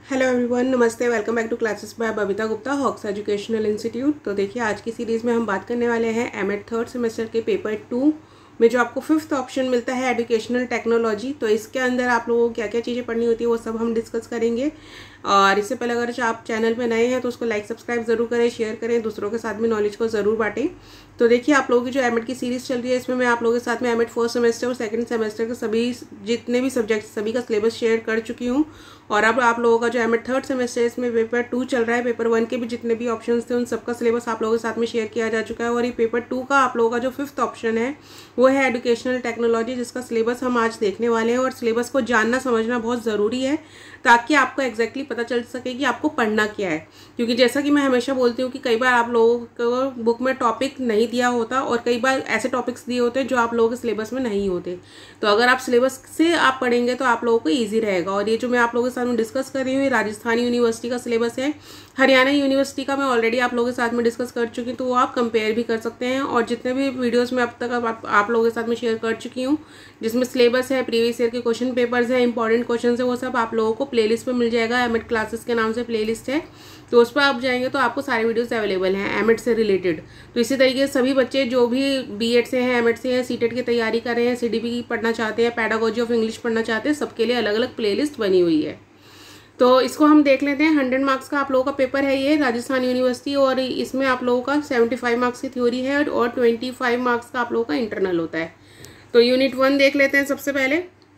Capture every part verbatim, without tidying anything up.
Hello everyone, नमस्ते। Welcome back to classes by Babita Gupta, Hawks educational institute. तो देखिए, आज की सीरीज़ में हम बात करने वाले हैं एमएड थर्ड सेमेस्टर के पेपर टू में जो आपको फिफ्थ ऑप्शन मिलता है एजुकेशनल टेक्नोलॉजी। तो इसके अंदर आप लोगों को क्या क्या चीज़ें पढ़नी होती है वो सब हम डिस्कस करेंगे। और इससे पहले अगर आप चैनल पे नए हैं तो उसको लाइक सब्सक्राइब ज़रूर करें, शेयर करें, दूसरों के साथ भी नॉलेज को ज़रूर बांटें। तो देखिए, आप लोगों की जो एमएड की सीरीज़ चल रही है इसमें मैं आप लोगों के साथ में एमएड फर्स्ट सेमेस्टर और सेकंड सेमेस्टर के सभी जितने भी सब्जेक्ट सभी का सिलेबस शेयर कर चुकी हूँ। और अब आप लोगों का जो एमएड थर्ड सेमेस्टर इसमें पेपर टू चल रहा है, पेपर वन के भी जितने भी ऑप्शंस थे उन सबका सिलेबस आप लोगों के साथ में शेयर किया जा चुका है। और ये पेपर टू का आप लोगों का जो फिफ्थ ऑप्शन है वो है एजुकेशनल टेक्नोलॉजी, जिसका सिलेबस हम आज देखने वाले हैं। और सिलेबस को जानना समझना बहुत ज़रूरी है ताकि आपको एग्जैक्टली पता चल सके कि आपको पढ़ना क्या है। क्योंकि जैसा कि मैं हमेशा बोलती हूँ कि कई बार आप लोगों को बुक में टॉपिक नहीं दिया होता और कई बार ऐसे टॉपिक्स दिए होते हैं जो आप लोगों के सिलेबस में नहीं होते। तो अगर आप सिलेबस से आप पढ़ेंगे तो आप लोगों को ईजी रहेगा। और ये जो मैं आप लोगों के साथ में डिस्कस कर रही हूँ ये राजस्थान यूनिवर्सिटी का सिलेबस है। हरियाणा यूनिवर्सिटी का मैं ऑलरेडी आप लोगों के साथ में डिस्कस कर चुकी हूँ, तो वो आप कंपेयर भी कर सकते हैं। और जितने भी वीडियोस मैं अब तक आप, आप लोगों के साथ में शेयर कर चुकी हूँ जिसमें सिलेबस है, प्रीवियस ईयर के क्वेश्चन पेपर्स हैं, इंपॉर्टेंट क्वेश्चन है, वो सब आप लोगों को प्लेलिस्ट पे मिल जाएगा। एमएड क्लासेस के नाम से प्लेलिस्ट है, तो उस पर आप जाएंगे तो आपको सारे वीडियोस अवेलेबल हैं एमएड से रिलेटेड। तो इसी तरीके से सभी बच्चे जो भी बीएड से हैं, एमएड से हैं, सीटेट की तैयारी कर रहे हैं, सीडीपी पढ़ना चाहते हैं, पैडागोजी ऑफ इंग्लिश पढ़ना चाहते हैं, सबके लिए अलग अलग प्लेलिस्ट बनी हुई है। तो इसको हम देख लेते हैं। हंड्रेड मार्क्स का आप लोगों का पेपर है ये, राजस्थान यूनिवर्सिटी। और इसमें आप लोगों का सेवेंटी फाइव मार्क्स की थ्योरी है और ट्वेंटी फाइव मार्क्स का आप लोगों का इंटरनल होता है। तो यूनिट वन देख लेते हैं सबसे पहले।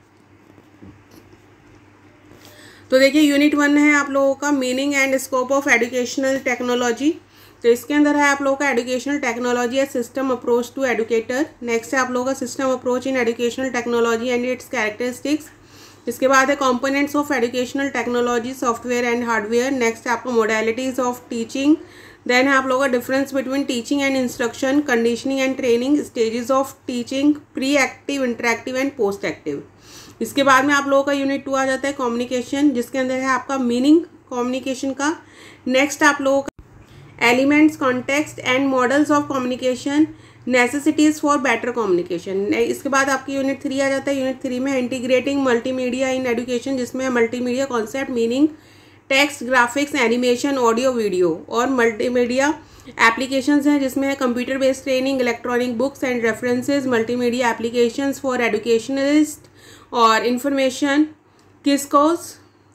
तो देखिए, यूनिट वन है आप लोगों का meaning and scope of educational technology. तो इसके अंदर है आप लोगों का एजुकेशनल टेक्नोलॉजी है system approach to educator. Next है आप लोगों का system approach in educational technology and its characteristics. इसके बाद है components of educational technology software and hardware. Next है आपको मोडेलिटीज ऑफ टीचिंग। देन है आप लोगों का difference between teaching and instruction, conditioning and training, stages of teaching, pre active, interactive and post active. इसके बाद में आप लोगों का यूनिट टू आ जाता है कम्युनिकेशन, जिसके अंदर है आपका मीनिंग कम्युनिकेशन का। नेक्स्ट आप लोगों का elements, context and models of communication, necessities for better communication. इसके बाद आपकी यूनिट थ्री आ जाता है। यूनिट थ्री में इंटीग्रेटिंग मल्टीमीडिया इन एजुकेशन, जिसमें multimedia concept, meaning, text, graphics, animation, audio, video और मल्टीमीडिया एप्लीकेशंस हैं, जिसमें है computer based training, electronic books and references, multimedia applications for educationalist और इंफॉर्मेशन किसकोस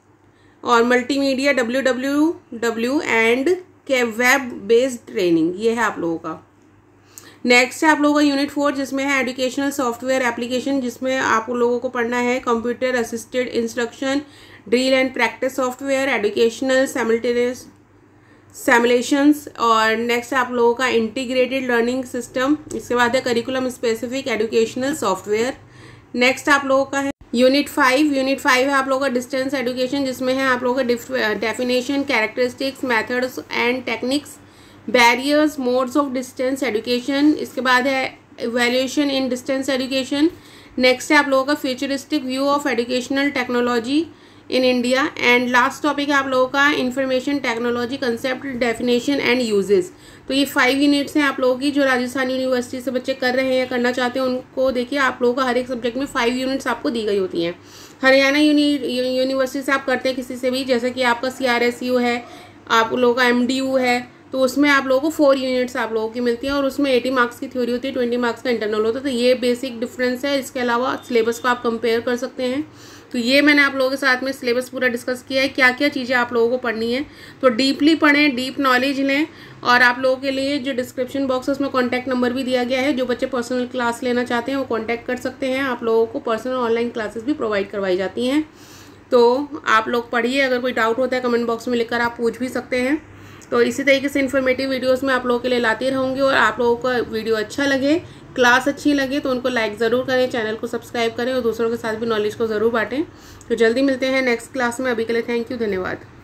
और multimedia W W W and के web based training. ये है आप लोगों का। नेक्स्ट है आप लोगों का यूनिट फोर, जिसमें है एजुकेशनल सॉफ्टवेयर एप्लीकेशन, जिसमें आप लोगों को पढ़ना है computer assisted instruction, drill and practice software, educational simultaneous simulations. और नेक्स्ट है आप लोगों का इंटीग्रेटेड लर्निंग सिस्टम। इसके बाद है curriculum specific educational software. Next आप लोगों का है यूनिट फाइव। यूनिट फाइव है आप लोगों का डिस्टेंस एजुकेशन, जिसमें है आप लोगों का definition, characteristics, methods and techniques, barriers, modes of distance education. इसके बाद है evaluation in distance education. Next है आप लोगों का futuristic view of educational technology in India. And last topic है आप लोगों का information technology concept, definition and uses. तो ये फाइव यूनिट्स हैं आप लोगों की जो राजस्थान यूनिवर्सिटी से बच्चे कर रहे हैं या करना चाहते हैं उनको। देखिए, आप लोगों का हर एक सब्जेक्ट में फाइव यूनिट्स आपको दी गई होती हैं। हरियाणा यूनि यूनिवर्सिटी से आप करते हैं किसी से भी, जैसे कि आपका सी आर एस यू है, आप लोगों का एम डी यू है, तो उसमें आप लोगों को फोर यूनिट्स आप लोगों की मिलती हैं और उसमें एटी मार्क्स की थ्योरी होती है, ट्वेंटी मार्क्स का इंटरनल होता है। तो ये बेसिक डिफरेंस है। इसके अलावा सिलेबस को आप कंपेयर कर सकते हैं। तो ये मैंने आप लोगों के साथ में सिलेबस पूरा डिस्कस किया है, क्या क्या चीज़ें आप लोगों को पढ़नी है। तो डीपली पढ़ें, डीप नॉलेज लें। और आप लोगों के लिए जो डिस्क्रिप्शन बॉक्स है उसमें कॉन्टैक्ट नंबर भी दिया गया है, जो बच्चे पर्सनल क्लास लेना चाहते हैं वो कॉन्टैक्ट कर सकते हैं। आप लोगों को पर्सनल ऑनलाइन क्लासेस भी प्रोवाइड करवाई जाती हैं। तो आप लोग पढ़िए, अगर कोई डाउट होता है कमेंट बॉक्स में लिखकर आप पूछ भी सकते हैं। तो इसी तरीके से इन्फॉर्मेटिव वीडियोस मैं आप लोगों के लिए लाती रहूँगी। और आप लोगों को वीडियो अच्छा लगे, क्लास अच्छी लगे तो उनको लाइक ज़रूर करें, चैनल को सब्सक्राइब करें और दूसरों के साथ भी नॉलेज को ज़रूर बांटें। तो जल्दी मिलते हैं नेक्स्ट क्लास में। अभी के लिए थैंक यू, धन्यवाद।